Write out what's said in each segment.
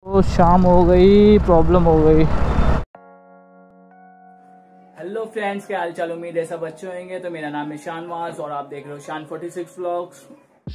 तो शाम हो गई, प्रॉब्लम हो गई। हेलो फ्रेंड्स, क्या हाल चाल, उम्मीद है सब अच्छे होंगे। तो मेरा नाम है शानवाज और आप देख रहे हो शान 46 व्लॉग्स।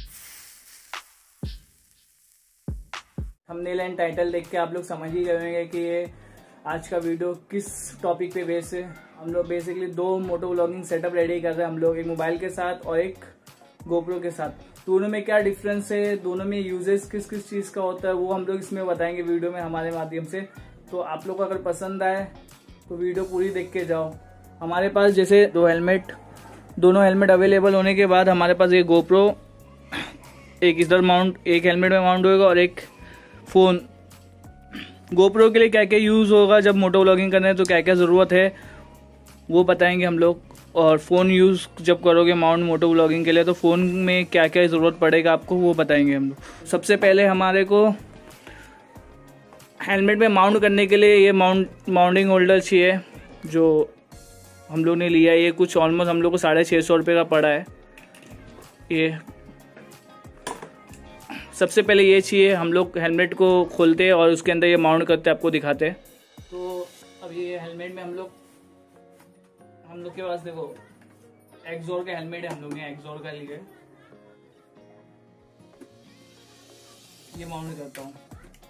थंबनेल एंड टाइटल देख के आप लोग समझ ही गए होंगे कि ये आज का वीडियो किस टॉपिक पे बेस है। हम लोग बेसिकली दो मोटो व्लॉगिंग सेटअप रेडी कर रहे हैं हम लोग, एक मोबाइल के साथ और एक गोप्रो के साथ। दोनों में क्या डिफरेंस है, दोनों में यूजेस किस किस चीज का होता है, वो हम लोग इसमें बताएंगे वीडियो में हमारे माध्यम से। तो आप लोग को अगर पसंद आए तो वीडियो पूरी देख के जाओ। हमारे पास जैसे दोनों हेलमेट अवेलेबल होने के बाद हमारे पास एक गोप्रो, एक इधर माउंट, एक हेलमेट में माउंट होगा और एक फ़ोन। गोप्रो के लिए क्या क्या यूज़ होगा जब मोटो व्लॉगिंग करना है, तो क्या क्या ज़रूरत है वो बताएंगे हम लोग। और फ़ोन यूज़ जब करोगे माउंट मोटो व्लॉगिंग के लिए, तो फ़ोन में क्या क्या ज़रूरत पड़ेगा आपको वो बताएंगे हम लोग। सबसे पहले हमारे को हेलमेट में माउंट करने के लिए ये माउंटिंग होल्डर चाहिए, जो हम लोग ने लिया है। ये कुछ ऑलमोस्ट हम लोग को 650 रुपये का पड़ा है। ये सबसे पहले ये चाहिए। हम लोग हेलमेट को खोलते हैं और उसके अंदर ये माउंट करते आपको दिखाते हैं। तो अब ये हेलमेट में हम लोग के पास देखो एक्सोर का हेलमेट है, हम लोग ने एक्सोर का लिए। ये माउंट करता हूँ।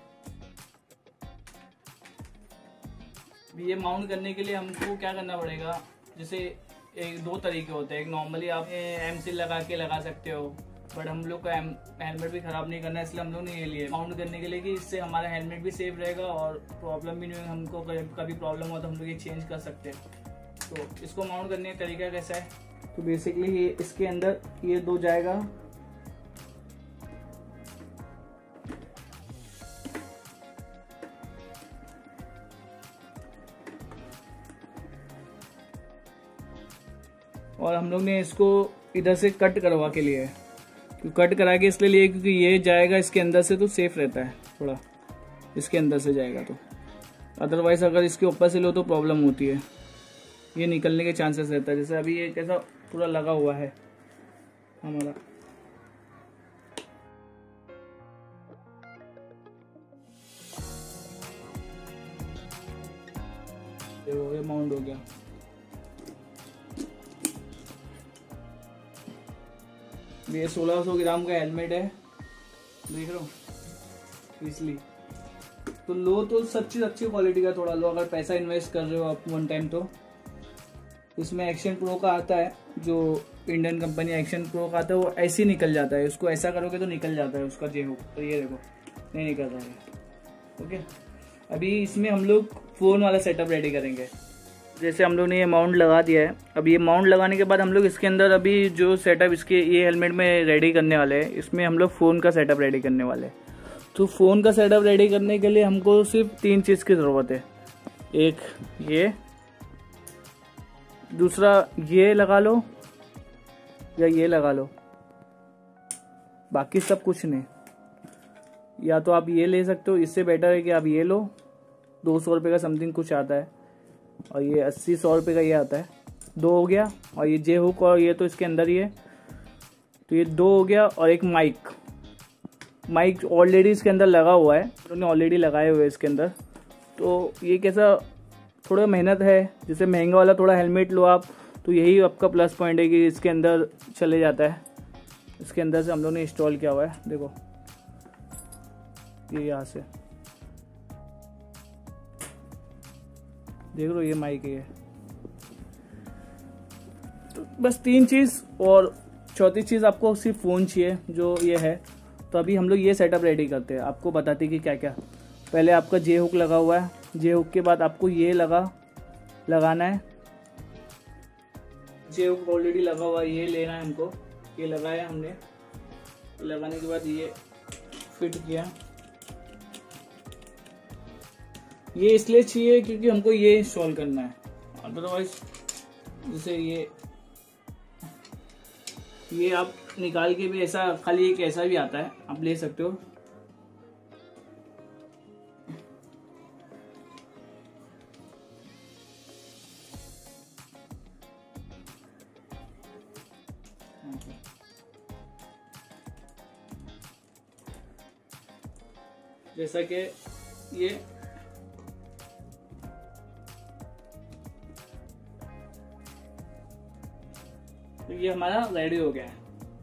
ये माउंट करने के लिए हमको क्या करना पड़ेगा, जैसे एक दो तरीके होते हैं। एक नॉर्मली आप एम लगा सकते हो, बट हम लोग का हेलमेट भी खराब नहीं करना है, इसलिए हम लोग ने ये लिए माउंट करने के लिए कि इससे हमारा हेलमेट भी सेफ रहेगा और प्रॉब्लम भी नहीं होगी। हमको कभी प्रॉब्लम हो तो हम लोग ये चेंज कर सकते हैं। तो इसको माउंट करने का तरीका कैसा है, तो बेसिकली ये इसके अंदर ये दो जाएगा। और हम लोग ने इसको इधर से कट करवा के लिए, कट करा के इसलिए लिए क्योंकि ये जाएगा इसके अंदर से तो सेफ रहता है, थोड़ा इसके अंदर से जाएगा तो। अदरवाइज अगर इसके ऊपर से लो तो प्रॉब्लम होती है, ये निकलने के चांसेस रहता है। जैसे अभी ये कैसा पूरा लगा हुआ है हमारा। ये माउंट हो गया। ये 1600 ग्राम का हेलमेट है, देख रहे हो। इसलिए तो लो तो सब चीज़ अच्छी क्वालिटी का थोड़ा लो, अगर पैसा इन्वेस्ट कर रहे हो आप वन टाइम। तो इसमें एक्शन प्रो का आता है, जो इंडियन कंपनी एक्शन प्रो का आता है, वो ऐसे ही निकल जाता है। उसको ऐसा करोगे तो निकल जाता है उसका जे हो। तो ये देखो नहीं निकल रहा है। ओके, अभी इसमें हम लोग फ़ोन वाला सेटअप रेडी करेंगे। जैसे हम लोग ने ये माउंट लगा दिया है। अब ये माउंट लगाने के बाद हम लोग इसके अंदर अभी जो सेटअप इसके ये हेलमेट में रेडी करने वाले हैं, इसमें हम लोग फ़ोन का सेटअप रेडी करने वाले हैं। तो फ़ोन का सेटअप रेडी करने के लिए हमको सिर्फ 3 चीज़ की ज़रूरत है। एक ये, दूसरा ये लगा लो या ये लगा लो, बाकी सब कुछ नहीं। या तो आप ये ले सकते हो, इससे बेटर है कि आप ये लो। 200 रुपये का समथिंग कुछ आता है, और ये 80-100 रुपये का ये आता है। 2 हो गया, और ये जे हुक और ये तो इसके अंदर ही है, तो ये 2 हो गया। और एक माइक ऑलरेडी इसके अंदर लगा हुआ है, उन्होंने ऑलरेडी लगाए हुए इसके अंदर। तो ये कैसा थोड़ा मेहनत है, जैसे महंगा वाला थोड़ा हेलमेट लो आप, तो यही आपका प्लस पॉइंट है कि इसके अंदर चले जाता है। इसके अंदर से हम लोग ने इंस्टॉल किया हुआ है, देखो ये यहाँ से देख लो, ये माइक है। तो बस 3 चीज़, और चौथी चीज़ आपको सिर्फ फ़ोन चाहिए, जो ये है। तो अभी हम लोग ये सेटअप रेडी करते हैं, आपको बताते कि क्या क्या। पहले आपका जे हुक लगा हुआ है, जे हुक के बाद आपको ये लगाना है। जे हुक ऑलरेडी लगा हुआ है, ये लेना है हमको। ये लगाया हमने, लगाने के बाद ये फिट किया। ये इसलिए चाहिए क्योंकि हमको ये इंस्टॉल करना है, अदरवाइज जैसे ये आप निकाल के भी ऐसा, खाली एक ऐसा भी आता है, आप ले सकते हो। जैसा कि ये हमारा रेडी हो गया है।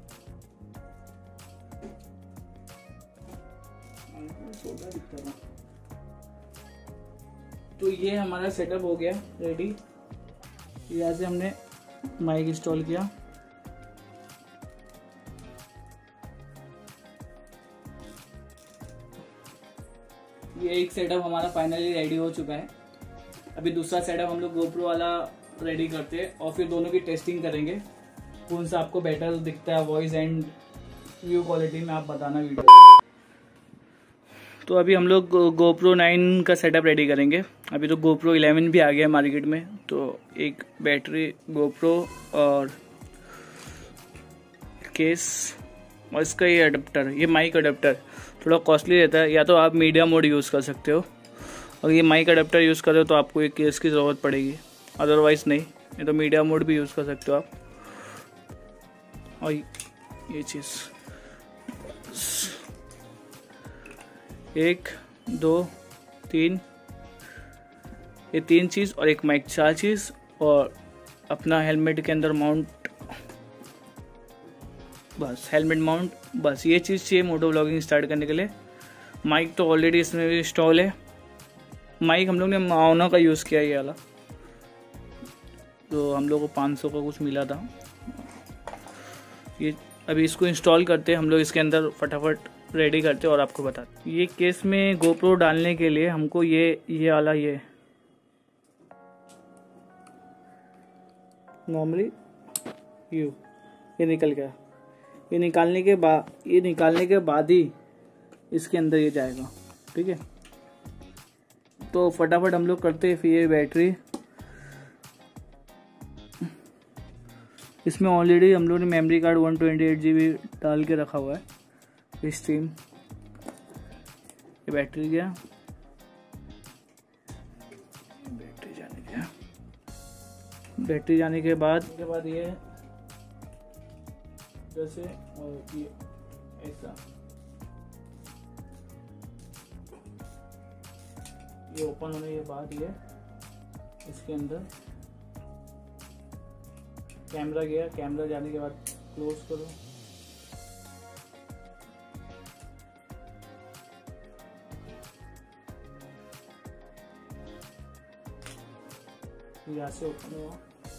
तो ये हमारा सेटअप हो गया रेडी। यहाँ से हमने माइक इंस्टॉल किया। ये एक सेटअप हमारा फाइनली रेडी हो चुका है। अभी दूसरा सेटअप हम लोग गोप्रो वाला रेडी करते हैं और फिर दोनों की टेस्टिंग करेंगे, कौन सा आपको बेटर दिखता है वॉइस एंड व्यू क्वालिटी में, आप बताना वीडियो। तो अभी हम लोग GoPro 9 का सेटअप रेडी करेंगे। अभी तो GoPro 11 भी आ गया है मार्केट में। तो एक बैटरी, GoPro और केस और इसका ये अडेप्टर, ये माइक अडेप्टर थोड़ा कॉस्टली रहता है। या तो आप मीडिया मोड यूज़ कर सकते हो, और ये माइक अडेप्टर यूज़ कर रहे हो तो आपको एक केस की ज़रूरत पड़ेगी, अदरवाइज़ नहीं तो मीडिया मोड भी यूज़ कर सकते हो आप। और ये चीज़ 1 2 3, ये 3 चीज़ और एक माइक, 4 चीज़, और अपना हेलमेट के अंदर माउंट, बस हेलमेट माउंट, बस ये चीज़ चाहिए मोटो व्लॉगिंग स्टार्ट करने के लिए। माइक तो ऑलरेडी इसमें भी इंस्टॉल है। माइक हम लोग ने माओना का यूज़ किया, ये वाला, तो हम लोग को 500 का कुछ मिला था। ये अभी इसको इंस्टॉल करते हैं हम लोग, इसके अंदर फटाफट रेडी करते और आपको बताते। ये केस में GoPro डालने के लिए हमको ये वाला, ये नॉर्मली ये निकल गया। ये निकालने के बाद ही इसके अंदर ये जाएगा, ठीक है। तो फटाफट हम लोग करते हैं। फिर ये बैटरी, इसमें ऑलरेडी हम लोग ने मेमोरी कार्ड 128 GB डाल के रखा हुआ है। स्ट्रीम, ये बैटरी गया, बैटरी जाने के बाद ये जैसे, और ये ऐसा, ये ओपन होने के बाद ये इसके अंदर कैमरा गया। कैमरा जाने के बाद क्लोज करो, यहाँ से ओपन हुआ।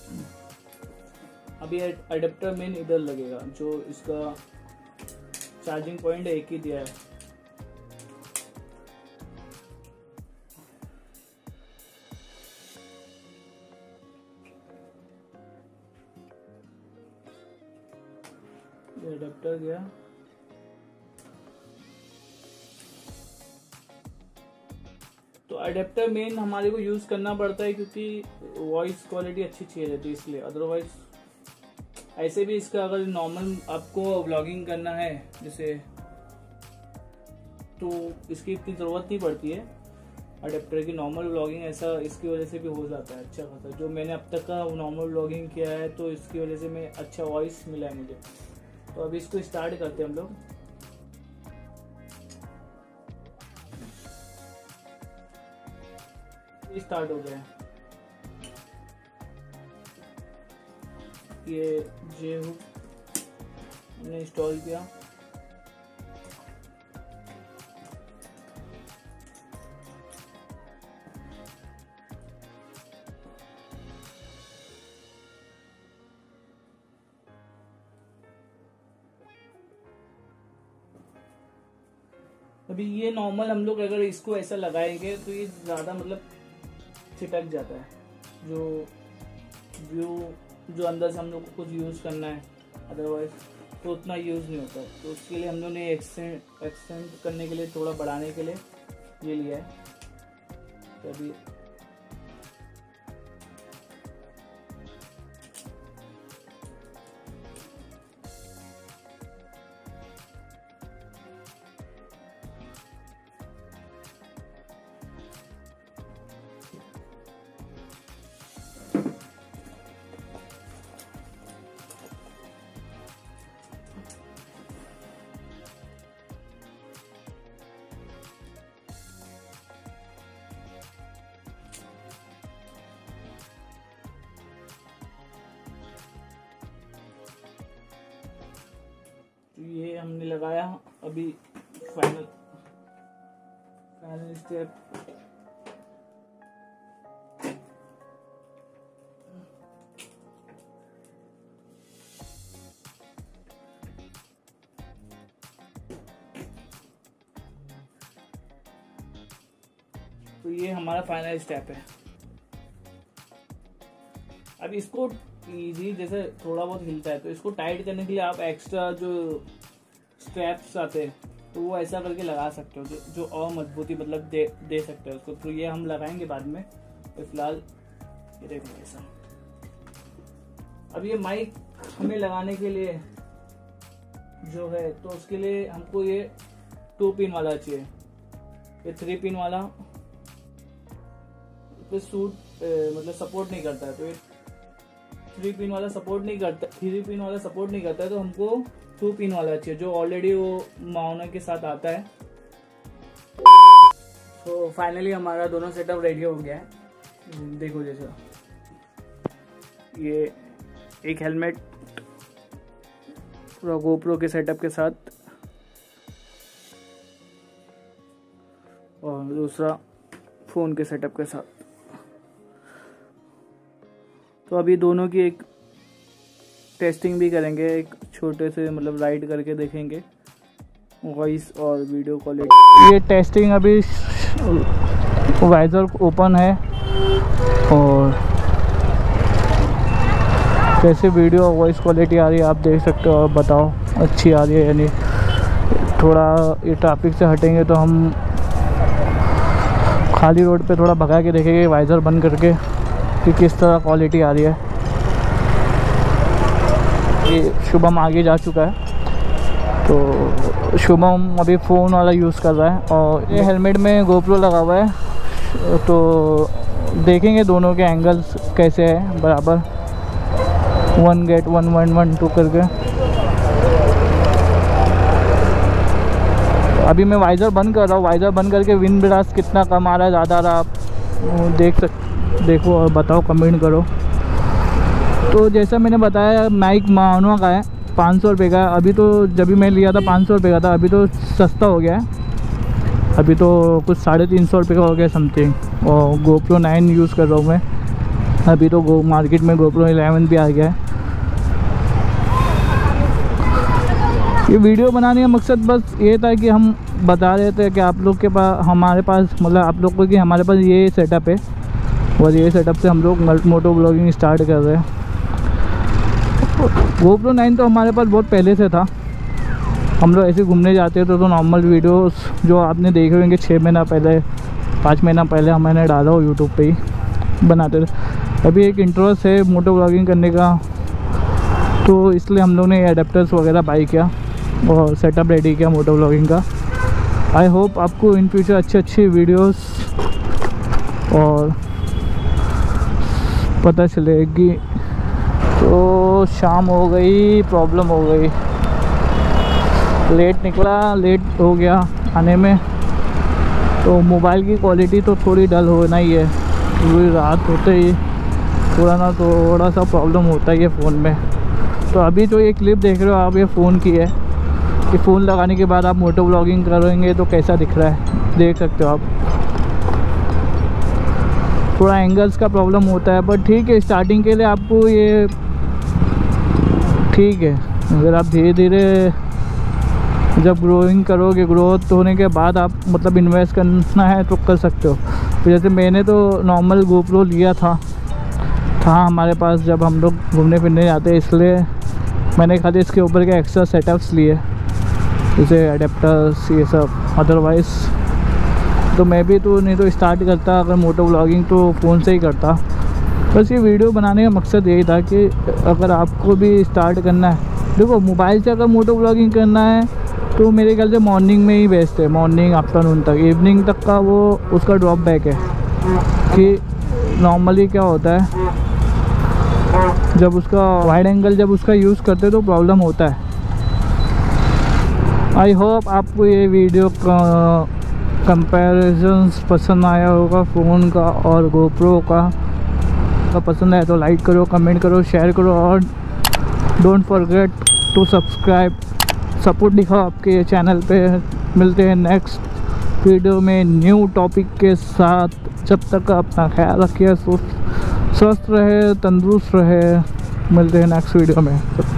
अभी अडेप्टर मेन इधर लगेगा, जो इसका चार्जिंग पॉइंट एक ही दिया है। ये अडेप्टर गया। तो अडेप्टर मेन हमारे को यूज करना पड़ता है क्योंकि वॉइस क्वालिटी अच्छी चाहिए रहती है, इसलिए। अदरवाइज ऐसे भी इसका अगर नॉर्मल आपको व्लॉगिंग करना है जैसे, तो इसकी इतनी ज़रूरत नहीं पड़ती है अडेप्टर की। नॉर्मल व्लॉगिंग ऐसा इसकी वजह से भी हो जाता है अच्छा खासा। जो मैंने अब तक का नॉर्मल व्लॉगिंग किया है तो इसकी वजह से मैं अच्छा वॉइस मिला है मुझे। तो अभी इसको स्टार्ट करते हैं हम लोग। स्टार्ट हो गया। ये J-Hook हमने इंस्टॉल किया। अभी ये नॉर्मल हम लोग अगर इसको ऐसा लगाएंगे तो ये ज़्यादा मतलब छिटक जाता है। जो व्यू जो अंदर से हम लोग को कुछ यूज़ करना है, अदरवाइज तो उतना यूज़ नहीं होता। तो उसके लिए हम लोग ने एक्सटेंड करने के लिए, थोड़ा बढ़ाने के लिए ये लिया है। तो अभी हमने लगाया। अभी फाइनल स्टेप। तो ये हमारा फाइनल स्टेप है। अब इसको इजी, जैसे थोड़ा बहुत हिलता है तो इसको टाइट करने के लिए आप एक्स्ट्रा जो स्ट्रैप्स आते हैं तो वो ऐसा करके लगा सकते हो, जो और मजबूती मतलब दे सकते हो उसको। तो ये हम लगाएंगे बाद में। तो फिलहाल ये देखो ऐसा। अब ये माइक हमें लगाने के लिए जो है तो उसके लिए हमको ये 2 पिन वाला चाहिए। ये 3 पिन वाला पे सूट मतलब सपोर्ट नहीं करता है, तो ये 3 पिन वाला सपोर्ट नहीं करता। 3 पिन वाला सपोर्ट नहीं करता है, तो हमको 2 पिन वाला चाहिए जो ऑलरेडी वो माउना के साथ आता है। तो फाइनली हमारा दोनों सेटअप रेडी हो गया है। देखो जैसा ये एक हेलमेट पूरा गोप्रो के सेटअप के साथ, और दूसरा फोन के सेटअप के साथ। तो अभी दोनों की एक टेस्टिंग भी करेंगे, एक छोटे से मतलब राइड करके देखेंगे वॉइस और वीडियो क्वालिटी। ये टेस्टिंग अभी वाइजर ओपन है और कैसे वीडियो और वॉइस क्वालिटी आ रही है आप देख सकते हो। और बताओ अच्छी आ रही है यानी। थोड़ा ये ट्रैफिक से हटेंगे तो हम खाली रोड पे थोड़ा भगा के देखेंगे वाइजर बंद करके कि किस तरह क्वालिटी आ रही है। ये शुभम आगे जा चुका है, तो शुभम अभी फ़ोन वाला यूज़ कर रहा है और ये हेलमेट में गोप्रो लगा हुआ है। तो देखेंगे दोनों के एंगल्स कैसे है बराबर, 1 गेट 1 1 1 2 करके। अभी मैं वाइज़र बंद कर रहा हूँ। वाइज़र बंद करके विंड ब्लास्ट कितना कम आ रहा है, ज़्यादा आ रहा है, आप देखो और बताओ, कमेंट करो। तो जैसा मैंने बताया माइक माउना का है, 500 रुपये का। अभी तो जब भी मैं लिया था 500 रुपये का था, अभी तो सस्ता हो गया है। अभी तो कुछ 350 रुपये का हो गया समथिंग। और गोप्रो 9 यूज़ कर रहा हूँ मैं। अभी तो मार्केट में गोप्रो 11 भी आ गया है। ये वीडियो बनाने का मकसद बस ये था कि हम बता रहे थे कि आप लोग के पास, हमारे पास मतलब आप लोग को कि हमारे पास ये सेटअप है और ये सेटअप से हम लोग मोटो ब्लॉगिंग स्टार्ट कर रहे हैं। गोप्रो 9 तो हमारे पास बहुत पहले से था। हम लोग ऐसे घूमने जाते थे तो नॉर्मल वीडियोस जो आपने देखे होंगे 6 महीना पहले 5 महीना पहले मैंने डाला हो यूट्यूब पे ही बनाते थे। अभी एक इंटरेस्ट है मोटो ब्लॉगिंग करने का, तो इसलिए हम लोग ने एडेप्टर्स वगैरह बाई किया और सेटअप रेडी किया मोटो ब्लॉगिंग का। आई होप आपको इन फ्यूचर अच्छी वीडियोस और पता चलेगी। तो शाम हो गई, प्रॉब्लम हो गई, लेट निकला, लेट हो गया आने में। तो मोबाइल की क्वालिटी तो थोड़ी डल होना ही है, पूरी रात होते ही थोड़ा सा प्रॉब्लम होता ही है फ़ोन में। तो अभी जो ये क्लिप देख रहे हो आप, ये फ़ोन की है कि फ़ोन लगाने के बाद आप मोटो ब्लॉगिंग करेंगे तो कैसा दिख रहा है, देख सकते हो आप। थोड़ा एंगल्स का प्रॉब्लम होता है, पर ठीक है, स्टार्टिंग के लिए आपको ये ठीक है। अगर आप धीरे धीरे जब ग्रोइंग करोगे, ग्रोथ होने के बाद आप मतलब इन्वेस्ट करना है तो कर सकते हो। तो जैसे मैंने तो नॉर्मल गोप्रो लिया था हमारे पास जब हम लोग घूमने फिरने जाते हैं, इसलिए मैंने खाली इसके ऊपर के एक्स्ट्रा सेटअप्स लिए जैसे एडेप्टर्स ये सब। अदरवाइज़ तो मैं भी तो नहीं तो स्टार्ट करता अगर मोटो ब्लॉगिंग तो फ़ोन से ही करता। बस ये वीडियो बनाने का मकसद यही था कि अगर आपको भी स्टार्ट करना है, देखो मोबाइल से अगर मोटो ब्लॉगिंग करना है तो मेरे ख्याल से मॉर्निंग में ही बेस्ट है, मॉर्निंग आफ्टरनून तक। इवनिंग तक का वो उसका ड्रॉप बैक है कि नॉर्मली क्या होता है जब उसका वाइड एंगल जब उसका यूज़ करते तो प्रॉब्लम होता है। आई होप आपको ये वीडियो का कंपैरिजन्स पसंद आया होगा फ़ोन का और गोप्रो का। पसंद आया तो लाइक करो, कमेंट करो, शेयर करो और don't forget to subscribe. Support दिखाओ आपके चैनल पे। मिलते हैं नेक्स्ट वीडियो में न्यू टॉपिक के साथ। जब तक अपना ख्याल रखिए, स्वस्थ रहे, तंदुरुस्त रहे। मिलते हैं नेक्स्ट वीडियो में।